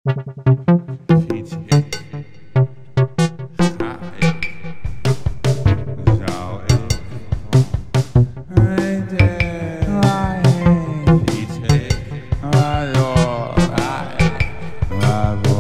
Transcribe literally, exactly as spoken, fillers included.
Fiets ik, ga ik, zou ik, weet ik, waarheen, fiets ik, waardoor, ga ik, waarvoor.